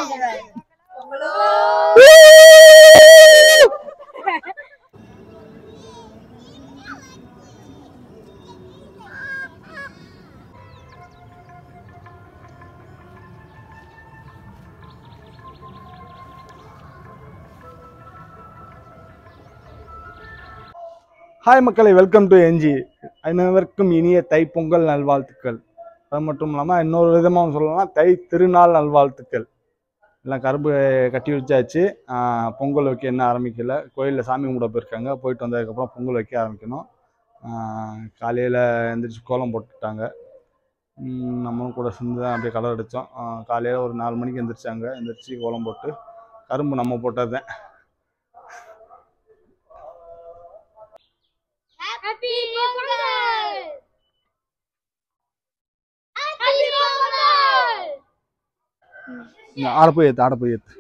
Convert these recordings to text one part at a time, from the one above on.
Hi மக்களே, welcome to NG. அனைவருக்கும் இனிய தை பொங்கல் நல்வாழ்த்துக்கள். அது மட்டும் இல்லாமல் இன்னொரு விதமாக சொல்லலாம், தை திருநாள் நல்வாழ்த்துக்கள். எல்லாம் கரும்பு கட்டி வச்சாச்சு. பொங்கல் வைக்க என்ன ஆரம்பிக்கல. கோயிலில் சாமி கும்பிட போயிருக்காங்க. போயிட்டு வந்ததுக்கப்புறம் பொங்கல் வைக்க ஆரம்பிக்கணும். காலையில் எழுந்திரிச்சு கோலம் போட்டுட்டாங்க. நம்மளும் கூட சேர்ந்து தான் அப்படியே கலர் அடித்தோம். காலையில் ஒரு 4 மணிக்கு எழுந்திரிச்சாங்க. எழுந்திரிச்சு கோலம் போட்டு கரும்பு நம்ம போட்டது தான். Happy Pongal! Happy Pongal! ஆட போய் ஏத்து.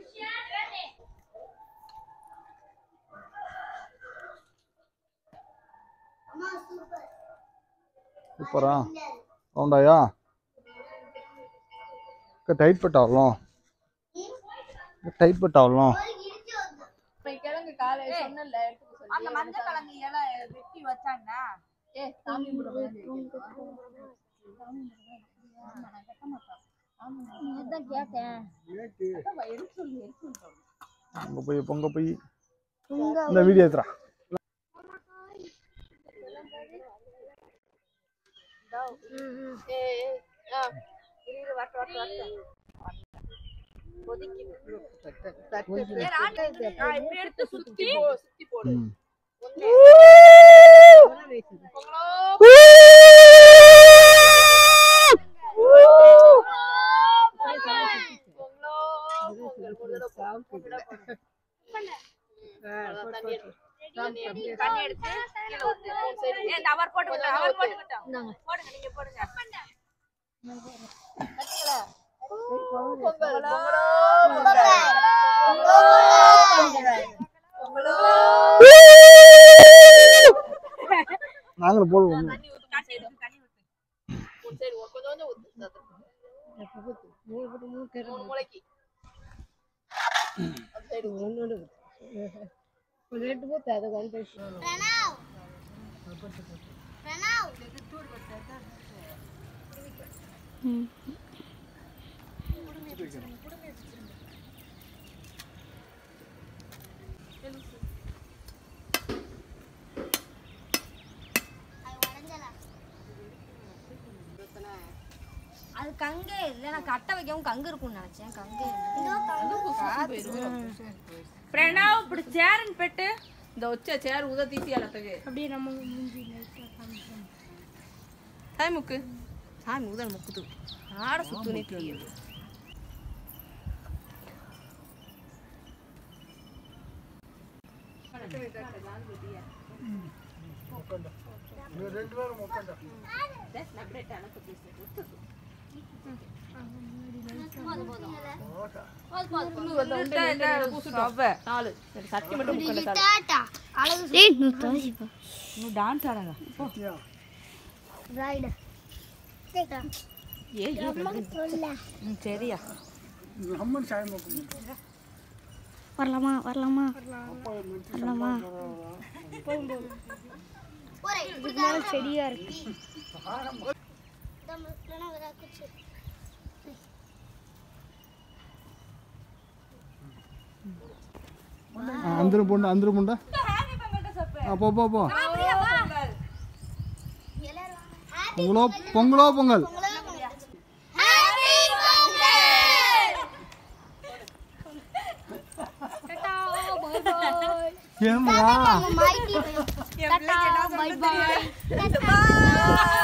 சூப்பரா ரவுண்டாயா டைட் பட்டாவலாம் கிழங்கு காலை சொன்னல அந்த மஞ்சள் கிழங்கு இலை வெட்டி வச்சான்னா சாமி கும்பிட பொங்க போய் இந்த வீடியோ எடுத்துறா. நாங்களும் போடுவோம். அது கங்கே இல்ல, நான் கட்ட வைக்கவும் கங்கு இருக்கும்னு நினைச்சேன். கங்கே பிரணவ் இப்படி சேரன் பெட்டு இந்த ஒச்ச சேர் உத தீசி அலத்துக்கு அப்படியே நம்ம மூஞ்சி சாய் முக்கு சாமி உதன் முக்குது ஆட சுத்துனே தெரியுது. சரியா வரலாமா வரலாமா வரலாமா செடியா இருக்கு. अंदर मुंडा पो पो पो पोंगलो पोंगलो पोंगल बाय बाय.